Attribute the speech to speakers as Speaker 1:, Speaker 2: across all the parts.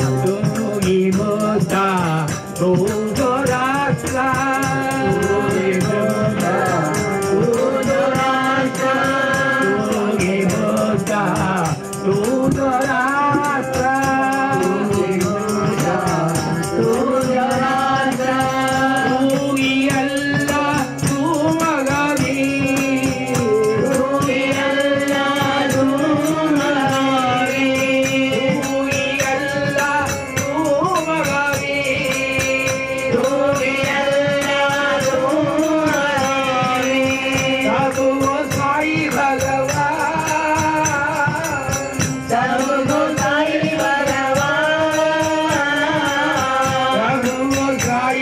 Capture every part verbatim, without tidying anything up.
Speaker 1: Tungi Buddha, Udorastra. Tungi Buddha, Udorastra. Tungi Buddha, Udorastra. Tungi Buddha, Udorastra. Tungi Allah, Tumagami. Tungi Allah, Tumagami. Tungi Allah, Tumagami. Tungi Allah, Tumagami. Sadhu Sai Bhagavan. Sadhu Sai Bhagavan. Sadhu Sai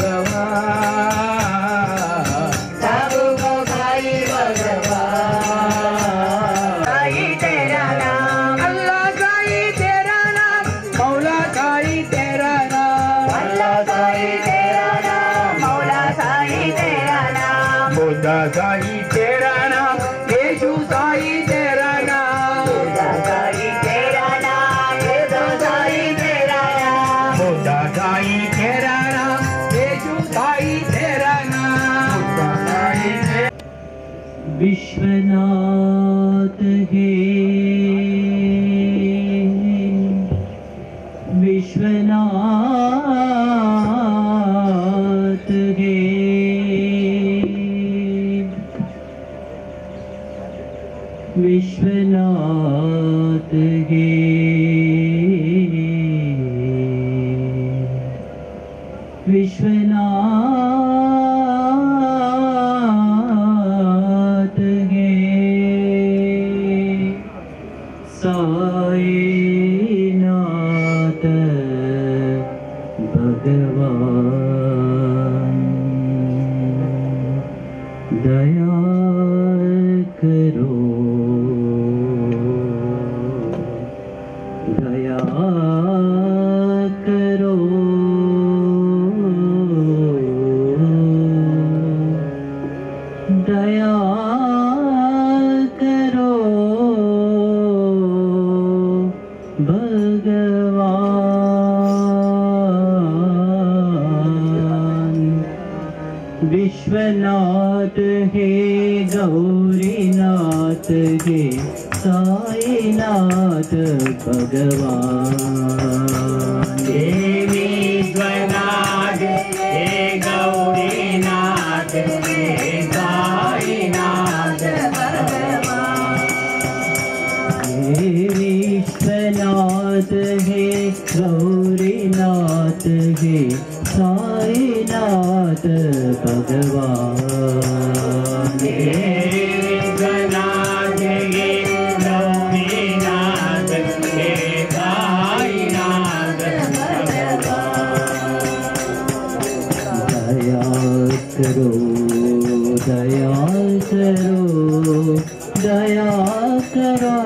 Speaker 1: Bhagavan. Sadhu Sai Bhagavan. Sai Tera Naam. Allah Sai Tera Naam. Maula Sai Tera Naam. Allah Sai Tera Naam. Maula Sai Tera Naam. Buddha Sai Tera Naam. Yeshu Sai Tera Naam. Buddha Sai Tera Naam. Yeshu Sai Tera Naam. Buddha Sai Tera Naam. Yeshu Sai Tera Naam. Buddha Sai Tera
Speaker 2: Vishwanath हे विश्वनाथ हे विश्वनाथ हे विश्वनाथ हे साईनाथ भगवान दया करो दया करो दया करो भगवान विश्वनाथ हे गौरीनाथ हे साईनाथ भगवान
Speaker 1: हे विश्वनाथ हे गौरीनाथ हे साईनाथ भगवान।
Speaker 2: हे विश्वनाथ हे गौरीनाथ हे साईनाथ भगवान
Speaker 1: हे विश्वनाथ हे गौरीनाथ हे साईनाथ भगवान।
Speaker 2: दया करो दया करो दया करो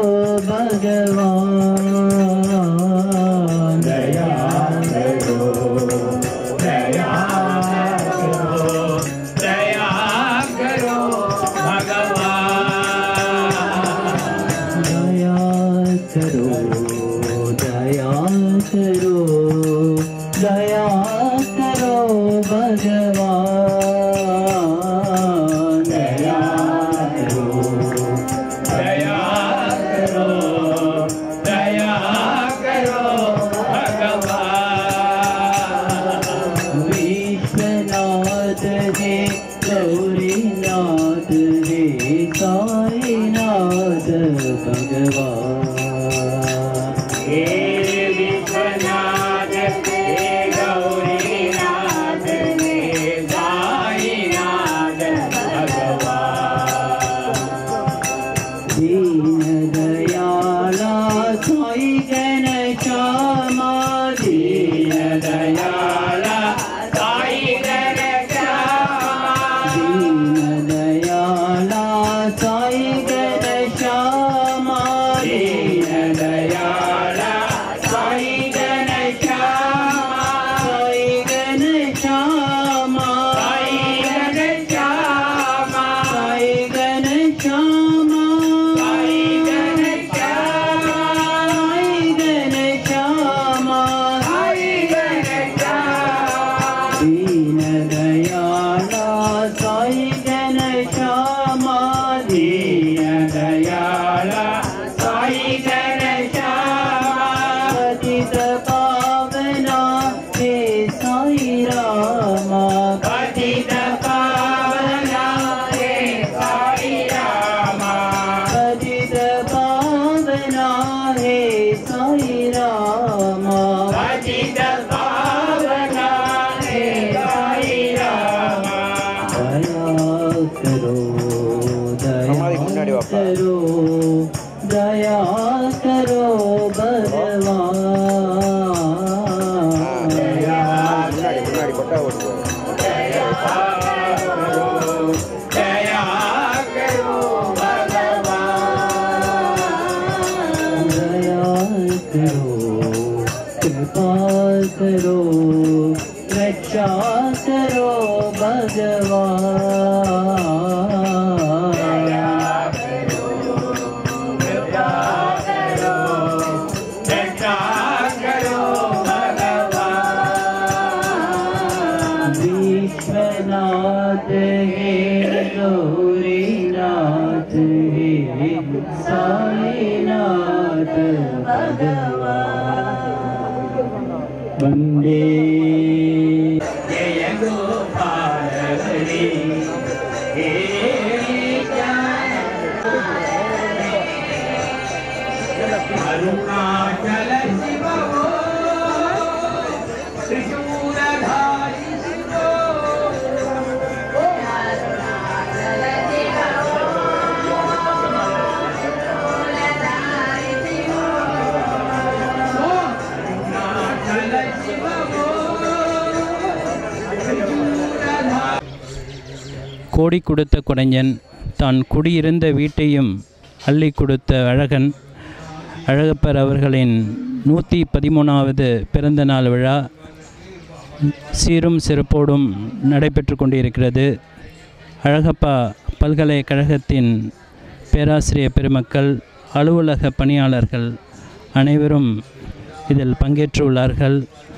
Speaker 2: भगवान
Speaker 1: दया करो दया करो दया करो भगवान।
Speaker 2: दया करो दया करो दया करो भगवान
Speaker 1: दया करो दया करो दया करो भगवान।
Speaker 2: विश्वनाथ हे गौरीनाथ हे साईनाथ भगवान
Speaker 1: हे विश्वनाथ हे गौरीनाथ हे साईनाथ भगवान।
Speaker 2: दीन दयाला साई घनश्यामा
Speaker 1: दीन दयाला साई घनश्यामा।
Speaker 2: दीन दयाला साई घनश्यामा
Speaker 1: दीन दयाला साई घनश्यामा।
Speaker 2: साई घनश्यामा
Speaker 1: साई घनश्यामा।
Speaker 2: साई घनश्यामा
Speaker 1: साई घनश्यामा।
Speaker 2: साई घनश्यामा पतित पावना हे साई रामा
Speaker 1: पतित पावना हे साई रामा
Speaker 2: पतित पावना हे साई रामा
Speaker 1: पतित पावना हे साई रामा
Speaker 2: दया करो दया करो दया करो भगवान दया करो कृपा करो रक्षा करो भगवान
Speaker 1: दया करो कृपा करो रक्षा करो भगवान
Speaker 2: विश्वनाथ हे गौरीनाथ हे साईनाथ भगवान वंदे
Speaker 1: जय गोपाल हरि हे अरुणाचल शिव त्रिशूलधारी शिव अरुणाचल शिव
Speaker 3: கோடி கொடுத்த குடைஞன் தான் குடியிருந்த வீட்டையும் அள்ளி கொடுத்த அழகன் அழகப்பர் அவர்களின் நூற்றி பதிமூணாவது பிறந்த நாள் விழா சீரும் சிறப்போடும் நடைபெற்று கொண்டிருக்கிறது. அழகப்பா பல்கலைக்கழகத்தின் பேராசிரியர் பெருமக்கள், அலுவலக பணியாளர்கள் அனைவரும் இதில் பங்கேற்றுள்ளார்கள்.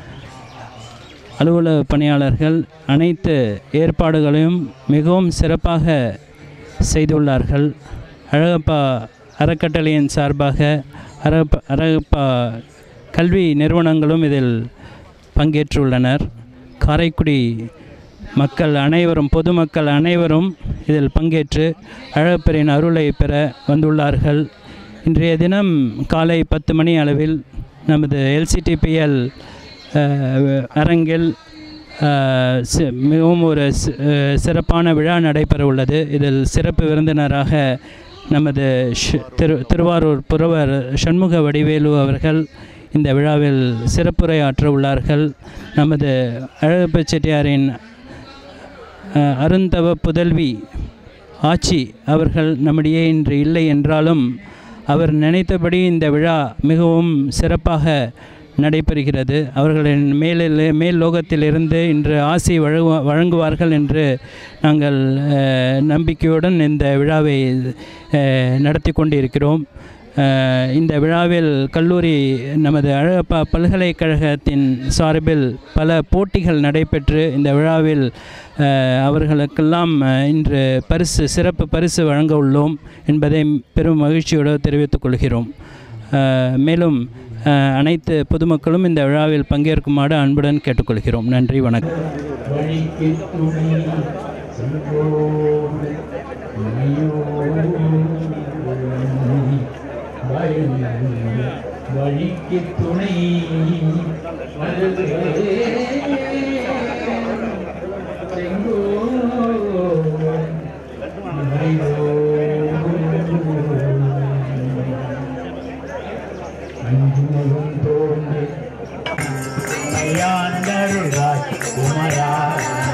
Speaker 3: அலுவலக பணியாளர்கள் அனைத்து ஏற்பாடுகளையும் மிகவும் சிறப்பாக செய்துள்ளார்கள். அழகப்பா அறக்கட்டளையின் சார்பாக அழகப்பா அழகப்பா கல்வி நிறுவனங்களும் இதில் பங்கேற்றுள்ளனர். காரைக்குடி மக்கள் அனைவரும், பொதுமக்கள் அனைவரும் இதில் பங்கேற்று அழகப்பரின் அருளை பெற வந்துள்ளார்கள். இன்றைய தினம் காலை பத்து மணி அளவில் நமது எல்சிடிபிஎல் அரங்கில் மிகவும் ஒரு சிறப்பான விழா நடைபெற உள்ளது. இதில் சிறப்பு விருந்தினராக நமது திரு திருவாரூர் புரவர் சண்முக வடிவேலு அவர்கள் இந்த விழாவில் சிறப்புரையாற்ற உள்ளார்கள். நமது அழகப்ப செட்டியாரின் அருந்தவ புதல்வி ஆச்சி அவர்கள் நம்மிடையே இன்று இல்லை என்றாலும் அவர் நினைத்தபடி இந்த விழா மிகவும் சிறப்பாக நடைபெறுகிறது. அவர்களின் மேலில் மேல் லோகத்திலிருந்து இன்று ஆசி வழங்கு வழங்குவார்கள் என்று நாங்கள் நம்பிக்கையுடன் இந்த விழாவை நடத்தி கொண்டிருக்கிறோம். இந்த விழாவில் கல்லூரி நமது அழகப்பா பல்கலைக்கழகத்தின் சார்பில் பல போட்டிகள் நடைபெற்று இந்த விழாவில் அவர்களுக்கெல்லாம் இன்று பரிசு சிறப்பு பரிசு வழங்க உள்ளோம் என்பதை பெரும் மகிழ்ச்சியோடு தெரிவித்துக் கொள்கிறோம். மேலும் அனைத்து பொதுமக்களும் இந்த விழாவில் பங்கேற்குமாறு அன்புடன் கேட்டுக்கொள்கிறோம். நன்றி, வணக்கம்.
Speaker 2: வழிக்கு துணை குமரா